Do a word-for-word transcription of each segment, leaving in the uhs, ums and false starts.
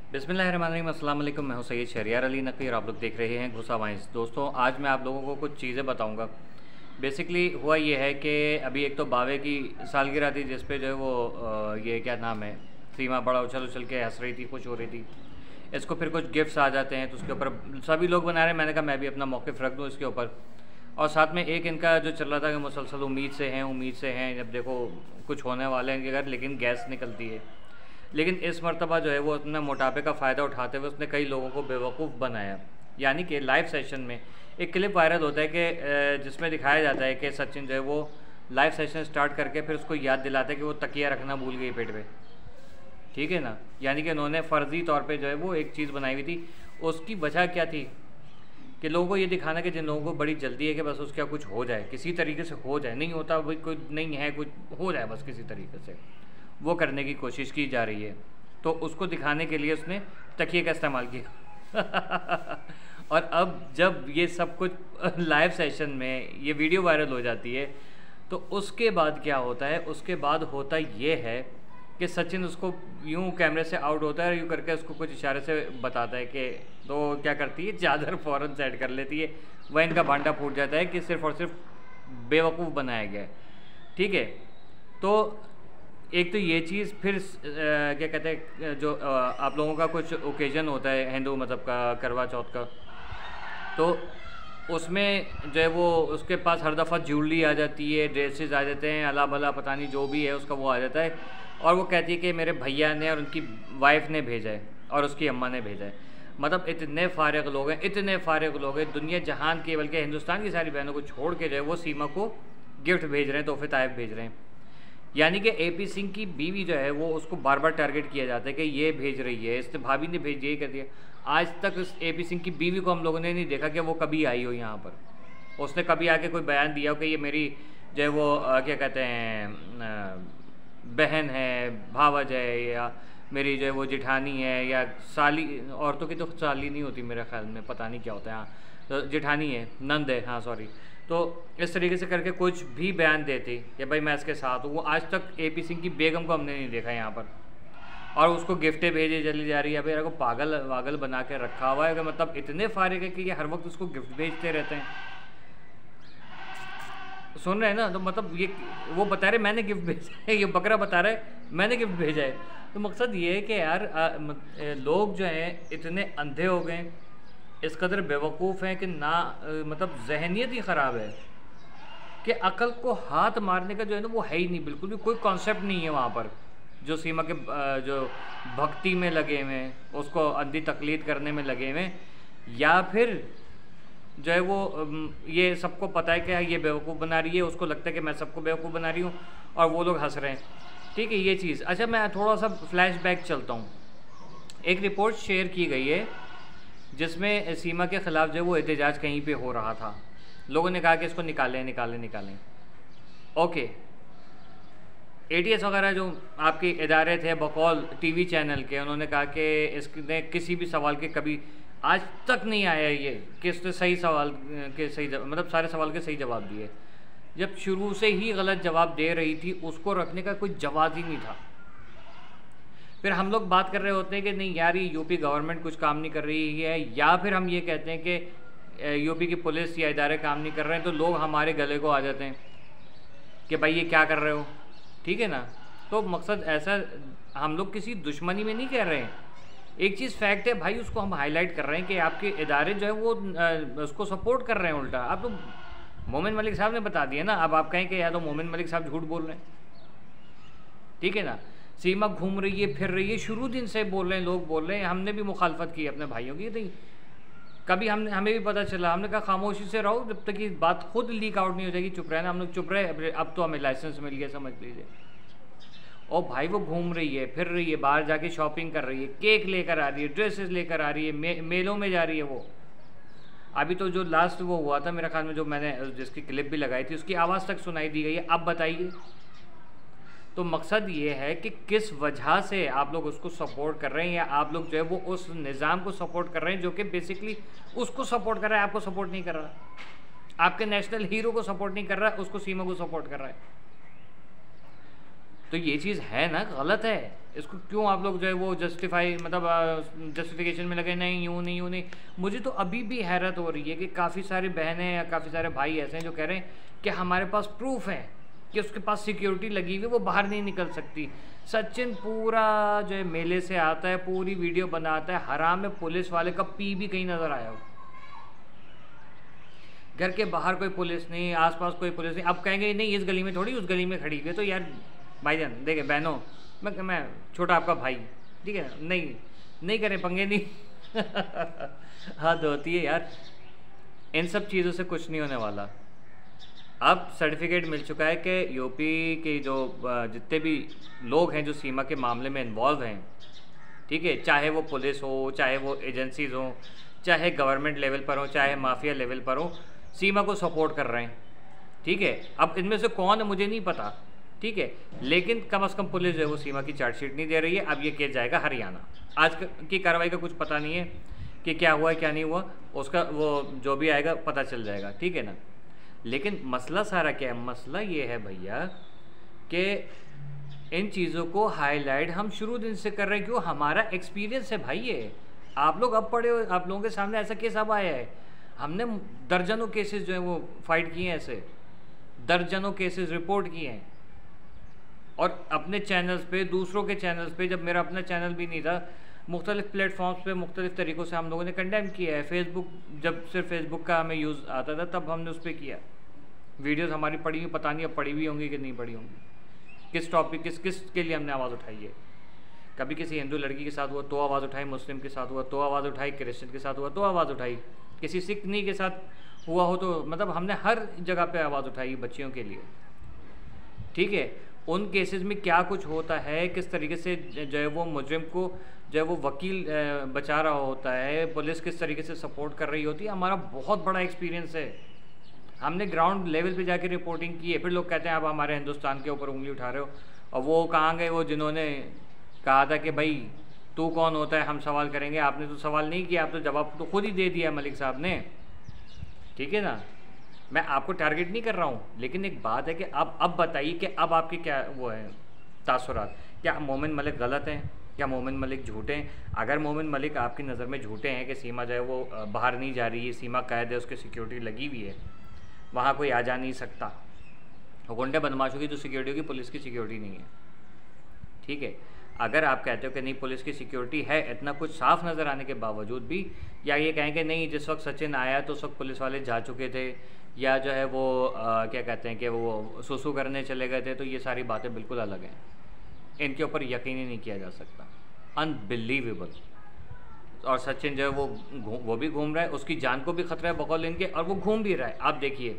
बिस्मिल्लाहिर्रहमानिर्रहीम, अस्सलाम वालेकुम। मैं हूं सैयद शहरियार अली नकवी और आप लोग देख रहे हैं घुसा वाइंस। दोस्तों, आज मैं आप लोगों को कुछ चीज़ें बताऊंगा। बेसिकली हुआ ये है कि अभी एक तो बावे की सालगिरह थी, जिस पे जो है वो अ, ये क्या नाम है, सीमा बड़ा उछल उछल के हंस रही थी, खुश हो रही थी। इसको फिर कुछ गिफ्ट्स आ जाते हैं तो उसके ऊपर सभी लोग बना रहे हैं। मैंने कहा मैं भी अपना मौक़िफ़ रख दूँ इसके ऊपर। और साथ में एक इनका जो चल रहा था कि मुसलसल उम्मीद से हैं उम्मीद से हैं, जब देखो कुछ होने वाले हैं इनके घर, लेकिन गैस निकलती है। लेकिन इस मरतबा जो है वो अपने मोटापे का फ़ायदा उठाते हुए उसने कई लोगों को बेवकूफ़ बनाया। यानी कि लाइव सेशन में एक क्लिप वायरल होता है कि जिसमें दिखाया जाता है कि सचिन जो है वो लाइव सेशन स्टार्ट करके फिर उसको याद दिलाता है कि वो तकिया रखना भूल गई पेट पे। ठीक है ना, यानी कि उन्होंने फ़र्ज़ी तौर पे जो है वो एक चीज़ बनाई हुई थी। उसकी वजह क्या थी कि लोगों को ये दिखाना कि जिन लोगों को बड़ी जल्दी है कि बस उसका कुछ हो जाए, किसी तरीके से हो जाए, नहीं होता भाई कोई नहीं है, कुछ हो जाए बस किसी तरीके से, वो करने की कोशिश की जा रही है। तो उसको दिखाने के लिए उसने तकिए का इस्तेमाल किया और अब जब ये सब कुछ लाइव सेशन में ये वीडियो वायरल हो जाती है तो उसके बाद क्या होता है, उसके बाद होता ये है कि सचिन उसको यूं कैमरे से आउट होता है, यूं करके उसको कुछ इशारे से बताता है कि, तो क्या करती है, चादर फ़ौरन सेट कर लेती है। वह इनका भांडा फूट जाता है कि सिर्फ़ और सिर्फ बेवकूफ़ बनाया गया है। ठीक है, तो एक तो ये चीज़, फिर आ, क्या कहते हैं, जो आ, आप लोगों का कुछ ओकेजन होता है हिंदू मतलब का, करवा चौथ का, तो उसमें जो है वो उसके पास हर दफ़ा ज्वेलरी आ जाती है, ड्रेसेस आ जाते हैं, अला भला पता नहीं जो भी है उसका वो आ जाता है। और वो कहती है कि मेरे भैया ने और उनकी वाइफ ने भेजा है और उसकी अम्मा ने भेजा है। मतलब इतने फारिग लोग हैं, इतने फारिग लोग हैं, दुनिया जहान के बल्कि हिंदुस्तान की सारी बहनों को छोड़ के जो है वो सीमा को गिफ्ट भेज रहे हैं, तोहफे तायब भेज रहे हैं। यानी कि एपी सिंह की बीवी जो है वो उसको बार बार टारगेट किया जाता है कि ये भेज रही है, इसने भाभी ने भेज ये कर दिया। आज तक इस एपी सिंह की बीवी को हम लोगों ने नहीं देखा कि वो कभी आई हो यहाँ पर, उसने कभी आके कोई बयान दिया हो कि ये मेरी जो है वो आ, क्या कहते हैं आ, बहन है, भावज है, या मेरी जो है वो जिठानी है, या साली, औरतों की तो साली नहीं होती मेरे ख्याल में, पता नहीं क्या होता है, हाँ तो जिठानी है, नंद है, हाँ सॉरी। तो इस तरीके से करके कुछ भी बयान देती कि भाई मैं इसके साथ हूँ। वो आज तक एपी सिंह की बेगम को हमने नहीं देखा यहाँ पर, और उसको गिफ्टें भेजे चली जा रही है। भाई को पागल वागल बना के रखा हुआ है कि मतलब इतने फारिग है कि ये हर वक्त उसको गिफ्ट भेजते रहते हैं। सुन रहे हैं ना, तो मतलब ये वो बता रहे मैंने गिफ्ट भेजा है, ये बकरा बता रहा है मैंने गिफ्ट भेजा है। तो मकसद ये है कि यार आ, लोग जो हैं इतने अंधे हो गए, इस कदर बेवकूफ़ हैं कि ना मतलब जहनीत ही ख़राब है कि अकल को हाथ मारने का जो है ना वो है ही नहीं, बिल्कुल भी कोई कॉन्सेप्ट नहीं है वहाँ पर। जो सीमा के जो भक्ति में लगे हुए हैं, उसको अंधी तकलीद करने में लगे हुए हैं, या फिर जो है वो ये सबको पता है कि ये बेवकूफ़ बना रही है, उसको लगता है कि मैं सबको बेवकूफ़ बना रही हूँ और वो लोग हंस रहे हैं। ठीक है, ये चीज़। अच्छा, मैं थोड़ा सा फ्लैशबैक चलता हूँ। एक रिपोर्ट शेयर की गई है जिसमें सीमा के ख़िलाफ़ जो है वो एहतजाज कहीं पे हो रहा था। लोगों ने कहा कि इसको निकालें निकालें निकालें। ओके, एटीएस वगैरह जो आपके इदारे थे बकौल टीवी चैनल के, उन्होंने कहा कि इसने किसी भी सवाल के कभी आज तक नहीं आया ये कि इसने सही सवाल के सही मतलब सारे सवाल के सही जवाब दिए। जब शुरू से ही गलत जवाब दे रही थी उसको रखने का कोई जवाब ही नहीं था। फिर हम लोग बात कर रहे होते हैं कि नहीं यार ये यूपी गवर्नमेंट कुछ काम नहीं कर रही है, या फिर हम ये कहते हैं कि यूपी की पुलिस या इदारे काम नहीं कर रहे हैं, तो लोग हमारे गले को आ जाते हैं कि भाई ये क्या कर रहे हो। ठीक है ना, तो मकसद ऐसा, हम लोग किसी दुश्मनी में नहीं कह रहे हैं। एक चीज़ फैक्ट है भाई, उसको हम हाईलाइट कर रहे हैं कि आपके इदारे जो है वो उसको सपोर्ट कर रहे हैं उल्टा। आप तो मोमिन मलिक साहब ने बता दिया ना, अब आप कहें कि या तो मोमिन मलिक साहब झूठ बोल रहे हैं। ठीक है ना, सीमा घूम रही है फिर रही है, शुरू दिन से बोल रहे हैं, लोग बोल रहे हैं, हमने भी मुखालफत की अपने भाइयों की। नहीं कभी हमने हमें भी पता चला, हमने कहा खामोशी से रहो जब तक ये बात खुद लीक आउट नहीं हो जाएगी, चुप रहना। हम लोग चुप रहे, अब तो हमें लाइसेंस मिल गया समझ लीजिए। और भाई वो घूम रही है फिर रही है, बाहर जाके शॉपिंग कर रही है, केक लेकर आ रही है, ड्रेसेस लेकर आ रही है, मे, मेलों में जा रही है। वो अभी तो जो लास्ट वो हुआ था मेरे ख्याल में, जो मैंने जिसकी क्लिप भी लगाई थी, उसकी आवाज़ तक सुनाई दी गई है। अब बताइए, तो मकसद ये है कि किस वजह से आप लोग उसको सपोर्ट कर रहे हैं, या आप लोग जो है वो उस निज़ाम को सपोर्ट कर रहे हैं जो कि बेसिकली उसको सपोर्ट कर रहा है, आपको सपोर्ट नहीं कर रहा। आपके नेशनल हीरो को सपोर्ट नहीं कर रहा है, उसको सीमा को सपोर्ट कर रहा है। तो ये चीज़ है ना, गलत है। इसको क्यों आप लोग जो है वो जस्टिफाई मतलब जस्टिफिकेशन में लगे, नहीं यूँ नहीं यूँ नहीं। मुझे तो अभी भी हैरत हो रही है कि काफ़ी सारी बहनें या काफ़ी सारे भाई ऐसे हैं जो कह रहे हैं कि हमारे पास प्रूफ है कि उसके पास सिक्योरिटी लगी हुई है, वो बाहर नहीं निकल सकती। सचिन पूरा जो है मेले से आता है, पूरी वीडियो बनाता है, हराम में पुलिस वाले का पी भी कहीं नज़र आया हो। घर के बाहर कोई पुलिस नहीं, आसपास कोई पुलिस नहीं। अब कहेंगे नहीं इस गली में थोड़ी उस गली में खड़ी हुई है, तो यार भाईजान देखे बहनों, मैं मैं छोटा आपका भाई, ठीक है, नहीं नहीं करें पंगे नहीं हद होती है यार। इन सब चीज़ों से कुछ नहीं होने वाला। अब सर्टिफिकेट मिल चुका है कि यूपी के जो जितने भी लोग हैं जो सीमा के मामले में इन्वॉल्व हैं, ठीक है, चाहे वो पुलिस हो, चाहे वो एजेंसीज हो, चाहे गवर्नमेंट लेवल पर हो, चाहे माफिया लेवल पर हो, सीमा को सपोर्ट कर रहे हैं, ठीक है। अब इनमें से कौन है मुझे नहीं पता, ठीक है, लेकिन कम से कम पुलिस जो है वो सीमा की चार्जशीट नहीं दे रही है। अब ये केस जाएगा हरियाणा। आज की कार्रवाई का कुछ पता नहीं है कि क्या हुआ क्या नहीं हुआ, उसका वो जो भी आएगा पता चल जाएगा, ठीक है ना। लेकिन मसला सारा क्या है, मसला ये है भैया कि इन चीज़ों को हाईलाइट हम शुरू दिन से कर रहे हैं। क्यों? हमारा एक्सपीरियंस है भाई ये। आप लोग अब पढ़े हो, आप लोगों के सामने ऐसा केस अब आया है। हमने दर्जनों केसेस जो है वो फाइट किए हैं, ऐसे दर्जनों केसेस रिपोर्ट किए हैं, और अपने चैनल्स पे, दूसरों के चैनल्स पे, जब मेरा अपना चैनल भी नहीं था, मुख्तलिफ प्लेटफॉर्म्स पे मुख्तलिफ तरीक़ों से हम लोगों ने कंडेम किया है। फेसबुक, जब सिर्फ फेसबुक का हमें यूज़ आता था तब हमने उस पर किया। वीडियोस हमारी पड़ी हुई, पता नहीं अब पड़ी हुई होंगी कि नहीं पड़ी होंगी, किस टॉपिक किस किस के लिए हमने आवाज़ उठाई है। कभी किसी हिंदू लड़की के साथ हुआ तो आवाज़ उठाई, मुस्लिम के साथ हुआ तो आवाज़ उठाई, क्रिश्चियन के साथ हुआ तो आवाज़ उठाई, किसी सिख नहीं के साथ हुआ हो तो मतलब हमने हर जगह पे आवाज़ उठाई बच्चियों के लिए, ठीक है। उन केसेस में क्या कुछ होता है, किस तरीके से जो है वो मुजरिम को जो है वो वकील बचा रहा होता है, पुलिस किस तरीके से सपोर्ट कर रही होती है, हमारा बहुत बड़ा एक्सपीरियंस है। हमने ग्राउंड लेवल पे जाके रिपोर्टिंग की है। फिर लोग कहते हैं आप हमारे हिंदुस्तान के ऊपर उंगली उठा रहे हो। और वो कहाँ गए वो जिन्होंने कहा था कि भाई तू कौन होता है हम सवाल करेंगे। आपने तो सवाल नहीं किया, आप तो जवाब तो खुद ही दे दिया मलिक साहब ने, ठीक है ना। मैं आपको टारगेट नहीं कर रहा हूँ, लेकिन एक बात है कि अब अब बताइए कि अब आपके क्या वो है तासुरात। क्या मोमिन मलिक गलत हैं? क्या मोमिन मलिक झूठे हैं? अगर मोमिन मलिक आपकी नज़र में झूठे हैं कि सीमा जो है वो बाहर नहीं जा रही है, सीमा कैद है, उसकी सिक्योरिटी लगी हुई है, वहाँ कोई आ जा नहीं सकता, गुंडे बदमाशों की जो सिक्योरिटी होगी पुलिस की सिक्योरिटी नहीं है, ठीक है। अगर आप कहते हो कि नहीं पुलिस की सिक्योरिटी है, इतना कुछ साफ नज़र आने के बावजूद भी, या ये कहेंगे नहीं जिस वक्त सचिन आया तो उस वक्त पुलिस वाले जा चुके थे, या जो है वो आ, क्या कहते हैं कि वो सुसु करने चले गए थे, तो ये सारी बातें बिल्कुल अलग हैं। इनके ऊपर यकीन ही नहीं किया जा सकता, अनबिलीवेबल। और सचिन जो है वो वो भी घूम रहा है, उसकी जान को भी खतरा है बकौल इनके, और वो घूम भी रहा है। आप देखिए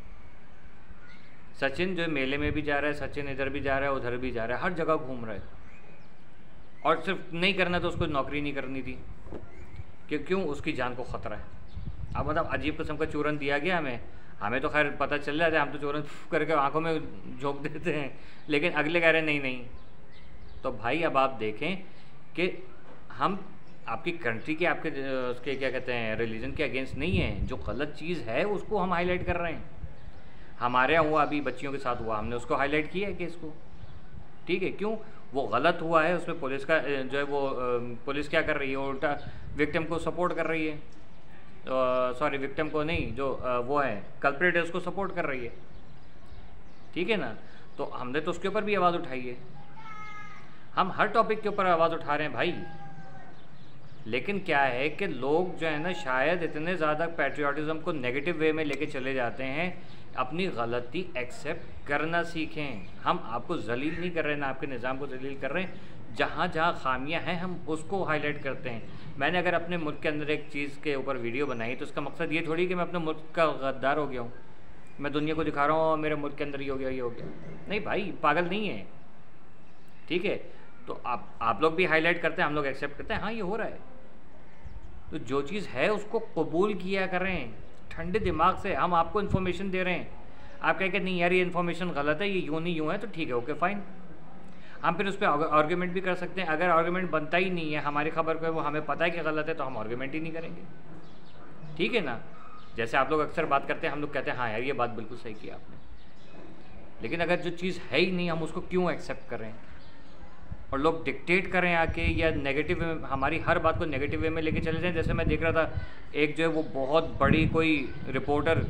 सचिन जो मेले में भी जा रहा है, सचिन इधर भी जा रहा है, उधर भी जा रहा है, हर जगह घूम रहा है। और सिर्फ नहीं करना तो उसको नौकरी नहीं करनी थी, कि क्यों? उसकी जान को ख़तरा है। अब मतलब अजीब किस्म का चूरन दिया गया हमें हमें तो खैर पता चल जाता है, हम तो चूरन करके आंखों में झोंक देते हैं, लेकिन अगले कह रहे हैं नहीं नहीं। तो भाई अब आप देखें कि हम आपकी कंट्री के, आपके उसके क्या कहते हैं रिलीजन के अगेंस्ट नहीं है। जो गलत चीज़ है उसको हम हाईलाइट कर रहे हैं। हमारे यहाँ हुआ, अभी बच्चियों के साथ हुआ, हमने उसको हाईलाइट किया है केस को, ठीक है। क्यों? वो गलत हुआ है, उसमें पुलिस का जो है वो पुलिस क्या कर रही है, उल्टा विक्टिम को सपोर्ट कर रही है, सॉरी विक्टिम को नहीं, जो वो है कल्प्रेट है उसको सपोर्ट कर रही है, ठीक है ना। तो हमने तो उसके ऊपर भी आवाज़ उठाई है। हम हर टॉपिक के ऊपर आवाज़ उठा रहे हैं भाई, लेकिन क्या है कि लोग जो है ना शायद इतने ज़्यादा पैट्रियाटिज़म को नेगेटिव वे में लेके चले जाते हैं, अपनी गलती एक्सेप्ट करना सीखें। हम आपको जलील नहीं कर रहे, ना आपके निज़ाम को जलील कर रहे हैं। जहाँ जहाँ खामियां हैं हम उसको हाईलाइट करते हैं। मैंने अगर अपने मुल्क के अंदर एक चीज़ के ऊपर वीडियो बनाई तो उसका मकसद ये थोड़ी कि मैं अपने मुल्क का गद्दार हो गया हूँ, मैं दुनिया को दिखा रहा हूँ मेरे मुल्क के अंदर ये हो गया ये हो गया। नहीं भाई, पागल नहीं है, ठीक है। तो आप आप लोग भी हाईलाइट करते हैं, हम लोग एक्सेप्ट करते हैं, हाँ ये हो रहा है। तो जो चीज़ है उसको कबूल किया करें ठंडे दिमाग से। हम आपको इन्फॉर्मेशन दे रहे हैं, आप कहें कि नहीं यार ये इन्फॉर्मेशन गलत है, ये यूँ नहीं यूँ है, तो ठीक है, ओके फाइन। हम फिर उस पर आर्ग्यूमेंट भी कर सकते हैं। अगर आर्ग्यूमेंट बनता ही नहीं है, हमारी खबर को वो हमें पता है कि गलत है, तो हम आर्ग्यूमेंट ही नहीं करेंगे, ठीक है ना। जैसे आप लोग अक्सर बात करते हैं, हम लोग कहते हैं हाँ यार ये बात बिल्कुल सही की आपने, लेकिन अगर जो चीज़ है ही नहीं हम उसको क्यों एक्सेप्ट कर रहे हैं? और लोग डिक्टेट कर रहे हैं आके, या नेगेटिव वे में, हमारी हर बात को नेगेटिव वे में लेके चले जाएं। जैसे मैं देख रहा था एक जो है वो बहुत बड़ी कोई रिपोर्टर,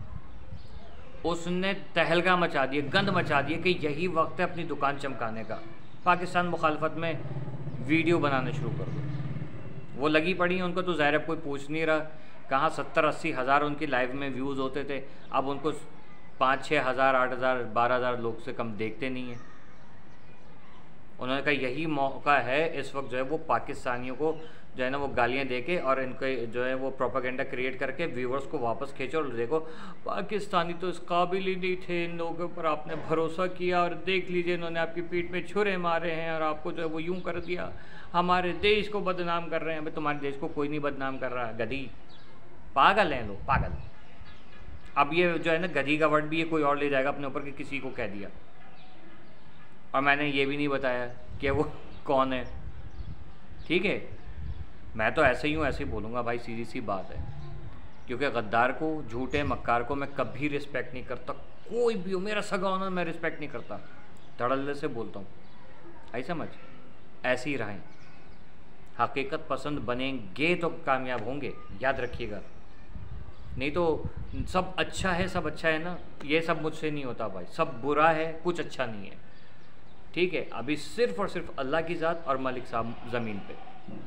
उसने तहलका मचा दिया, गंद मचा दिया कि यही वक्त है अपनी दुकान चमकाने का, पाकिस्तान मुखालफत में वीडियो बनाने शुरू कर दो। वो लगी पड़ी हैं, उनको तो ज़ाहिर है कोई पूछ नहीं रहा। कहाँ सत्तर अस्सी हज़ार उनकी लाइव में व्यूज़ होते थे, अब उनको पाँच छः हज़ार आठ हज़ार बारह हज़ार लोग से कम देखते नहीं हैं। उन्होंने कहा यही मौका है इस वक्त जो है वो पाकिस्तानियों को जो है ना वो गालियाँ दे के और इनके जो है वो प्रोपेगेंडा क्रिएट करके व्यूवर्स को वापस खींचो और देखो पाकिस्तानी तो इस काबिल ही नहीं थे, इन लोगों पर आपने भरोसा किया और देख लीजिए इन्होंने आपकी पीठ में छुरे मारे हैं और आपको जो है वो यूं कर दिया, हमारे देश को बदनाम कर रहे हैं। भाई तुम्हारे देश को कोई नहीं बदनाम कर रहा, गधी पागल हैं लोग, पागल। अब ये जो है ना गधी का वर्ड भी ये कोई और ले जाएगा अपने ऊपर कि किसी को कह दिया, और मैंने ये भी नहीं बताया कि वो कौन है। ठीक है, मैं तो ऐसे ही हूँ, ऐसे ही बोलूँगा भाई, सीधी सी बात है। क्योंकि गद्दार को, झूठे मक्कार को मैं कभी रिस्पेक्ट नहीं करता, कोई भी हो, मेरा सगा होना मैं रिस्पेक्ट नहीं करता, धड़ल्ले से बोलता हूँ। आई समझ? ऐसे ही रहें, हकीकत पसंद बनेंगे तो कामयाब होंगे, याद रखिएगा। नहीं तो सब अच्छा है, सब अच्छा है ना, ये सब मुझसे नहीं होता भाई, सब बुरा है, कुछ अच्छा नहीं है। ठीक है, अभी सिर्फ और सिर्फ अल्लाह की ज़ात और मालिक साहब ज़मीन पे,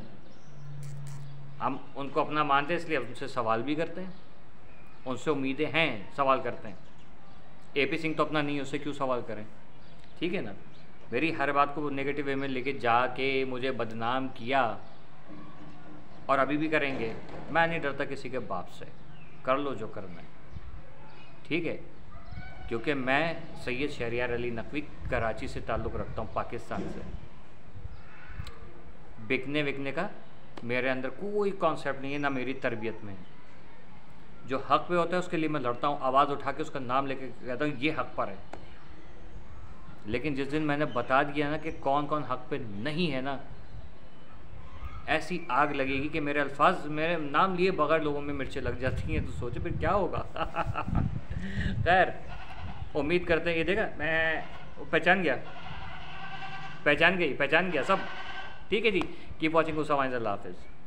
हम उनको अपना मानते हैं, इसलिए उनसे सवाल भी करते हैं, उनसे उम्मीदें हैं, सवाल करते हैं। ए पी सिंह तो अपना नहीं, उससे क्यों सवाल करें? ठीक है ना। मेरी हर बात को नेगेटिव वे में लेके जाके मुझे बदनाम किया, और अभी भी करेंगे। मैं नहीं डरता किसी के बाप से, कर लो जो करना है। ठीक है, क्योंकि मैं सैयद शहरियार अली नकवी कराची से ताल्लुक़ रखता हूँ, पाकिस्तान से। बिकने विकने का मेरे अंदर कोई कॉन्सेप्ट नहीं है, ना मेरी तरबियत में। जो हक़ पे होता है उसके लिए मैं लड़ता हूँ, आवाज़ उठा के उसका नाम लेके कहता हूँ ये हक़ पर है। लेकिन जिस दिन मैंने बता दिया ना कि कौन कौन हक़ पे नहीं है ना, ऐसी आग लगेगी कि मेरे अल्फाज, मेरे नाम लिए बगैर लोगों में मिर्चें लग जाती हैं। तो सोचे फिर क्या होगा। खैर, उम्मीद करते हैं। ये देखा, मैं पहचान गया, पहचान गई, पहचान गया सब। ठीक है जी, कीप वॉचिंग। अल्लाह हाफ़िज़।